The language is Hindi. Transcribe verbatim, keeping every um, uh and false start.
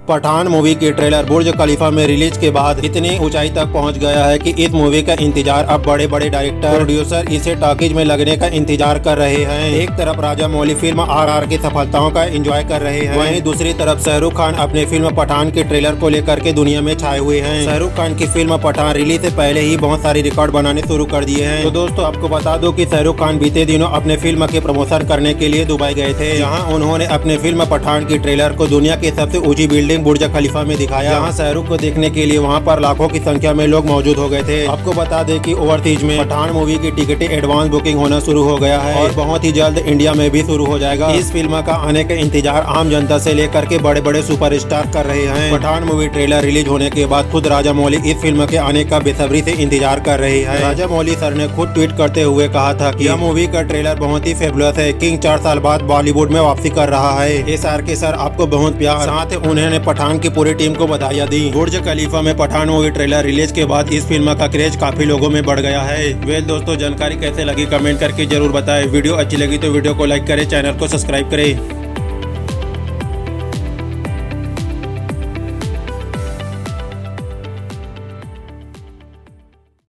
पठान मूवी की ट्रेलर बुर्ज खलीफा में रिलीज के बाद इतनी ऊंचाई तक पहुंच गया है कि इस मूवी का इंतजार अब बड़े बड़े डायरेक्टर प्रोड्यूसर इसे टॉकीज में लगने का इंतजार कर रहे हैं। एक तरफ Rajamouli film R R की सफलताओं का एंजॉय कर रहे हैं, वहीं दूसरी तरफ शाहरुख खान अपने फिल्म पठान के ट्रेलर को लेकर के दुनिया में छाए हुए हैं। शाहरुख खान की फिल्म पठान रिलीज से पहले ही बहुत सारी रिकॉर्ड बनाने शुरू कर दिए हैं। तो दोस्तों आपको बता दो कि शाहरुख खान बीते दिनों अपने फिल्म के प्रमोशन करने के लिए दुबई गए थे, जहाँ उन्होंने अपने फिल्म पठान की ट्रेलर को दुनिया की सबसे ऊंची बिल्डिंग बुर्ज खलीफा में दिखाया। यहाँ शाहरुख को देखने के लिए वहाँ पर लाखों की संख्या में लोग मौजूद हो गए थे। आपको बता दें कि ओवरसीज में पठान मूवी की टिकटें एडवांस बुकिंग होना शुरू हो गया है और बहुत ही जल्द इंडिया में भी शुरू हो जाएगा। इस फिल्म का आने का इंतजार आम जनता से लेकर के बड़े बड़े सुपरस्टार कर रहे हैं। पठान मूवी ट्रेलर रिलीज होने के बाद खुद राजा मौली इस फिल्म के आने का बेसब्री से इंतजार कर रहे हैं। राजा मौली सर ने खुद ट्वीट करते हुए कहा था कि यह मूवी का ट्रेलर बहुत ही फेबुलस है। किंग चार साल बाद बॉलीवुड में वापसी कर रहा है। एस आर के सर आपको बहुत प्यार। साथ ही उन्होंने पठान की पूरी टीम को बधाई दी। बुर्ज खलीफा में पठान मूवी ट्रेलर रिलीज के बाद इस फिल्म का क्रेज काफी लोगों में बढ़ गया है। वेल दोस्तों जानकारी कैसे लगी कमेंट करके जरूर बताएं। वीडियो अच्छी लगी तो वीडियो को लाइक करें, चैनल को सब्सक्राइब करें।